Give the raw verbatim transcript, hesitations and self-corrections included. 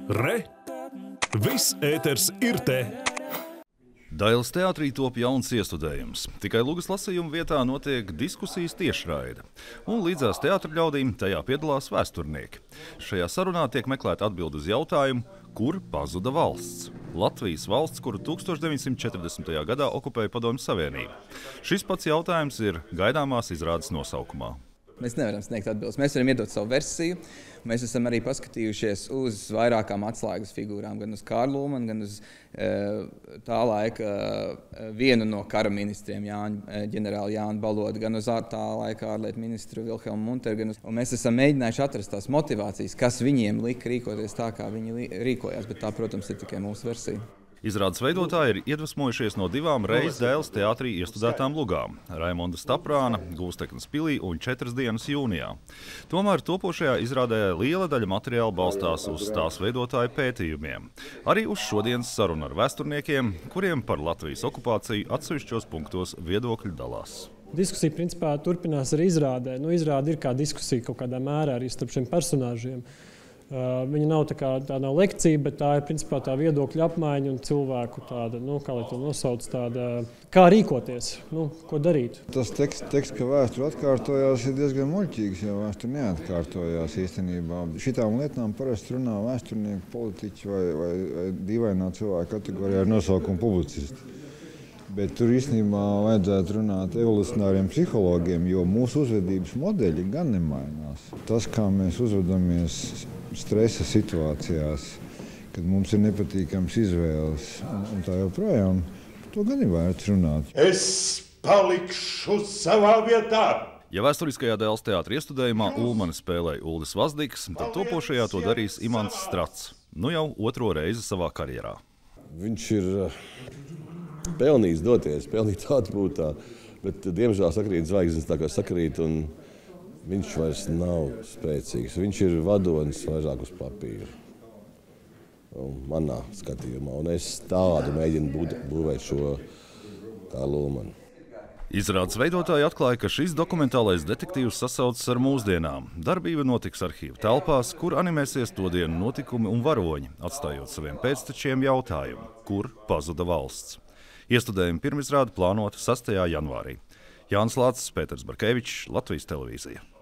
Re! Viss ēters ir te! Dailes teātrī top jauns iestudējums. Tikai Lugas lasījuma vietā notiek diskusijas tiešraide. Un līdzās teātra ļaudīm tajā piedalās vēsturnieki. Šajā sarunā tiek meklēta atbilde uz jautājumu, kur pazuda valsts. Latvijas valsts, kuru tūkstoš deviņsimt četrdesmitajā gadā okupēja Padomju Savienība. Šis pats jautājums ir gaidāmās izrādes nosaukumā. Mēs nevaram sniegt atbildes. Mēs varam iedot savu versiju. Mēs esam arī paskatījušies uz vairākām atslēgas figūrām, gan uz Kārlu Ulmanu, gan uz uh, tā laika uh, vienu no kara ministriem, Jāņa, ģenerāli Jānu Balodu, gan uz tā laika ārlietu ministru Vilhelmu Munteru. Un mēs esam mēģinājuši atrast tās motivācijas, kas viņiem lika rīkoties tā, kā viņi rīkojās, bet tā, protams, ir tikai mūsu versija. Izrādes veidotāji ir iedvesmojušies no divām reiz Dailes teātrī iestudētām lugām – Raimonda Staprāna, Gulsteknes pilī un Četras dienas jūnijā. Tomēr topošajā izrādē liela daļa materiāla balstās uz tās veidotāju pētījumiem. Arī uz šodienas sarunu ar vēsturniekiem, kuriem par Latvijas okupāciju atsevišķos punktos viedokļi dalās. Diskusija principā turpinās arī izrādē. Nu, izrāde ir kā diskusija kaut kādā mērā arī starp šiem personāžiem. Uh, viņa nav tā kā tā nav lekcija, bet tā ir principā tā viedokļa apmaiņa un cilvēku tāda, nu, kā lai to nosauc, tāda, kā rīkoties, nu, ko darīt. Tas teksts, teksts ka vēsture atkārtojās, ir diezgan muļķīgs, jo vēsture neatkārtojās īstenībā. Šitām lietām parasti runā vēsturnieki, politiķi vai, vai, vai dīvainā cilvēka kategorijā ar nosaukumu publicisti. Bet tur īstenībā vajadzētu runāt evolucionāriem psihologiem, jo mūsu uzvedības modeļi gan nemainās. Tas, kā mēs uzvedamies stresa situācijās, kad mums ir nepatīkams izvēles un tā joprojām, par to gan ir vērts runāt. Es palikšu savā vietā! Ja vēsturiskajā Dailes teātra iestudējumā Ulmani spēlēja Uldis Vazdiks, tad topošajā to darīs Imants Strats, nu jau otro reizi savā karjerā. Viņš ir pelnījis doties, pelnīt atpūtā, bet diemžēl sakrīt zvaigznes tā kā sakrīt, un viņš vairs nav spēcīgs. Viņš ir vadonis vairāk uz papīra, manā skatījumā, un es tādu mēģinu būvēt šo Kārlu Ulmanu. Izrādes veidotāji atklāja, ka šis dokumentālais detektīvs sasaucas ar mūsdienām. Darbība notiks arhīva telpās, kur animēsies to dienu notikumi un varoņi, atstājot saviem pēctečiem jautājumu, kur pazuda valsts. Iestudējuma pirmizrāde plānota sastajā janvārī. Jānis Lācis, Pēters Barkevičs, Latvijas televīzija.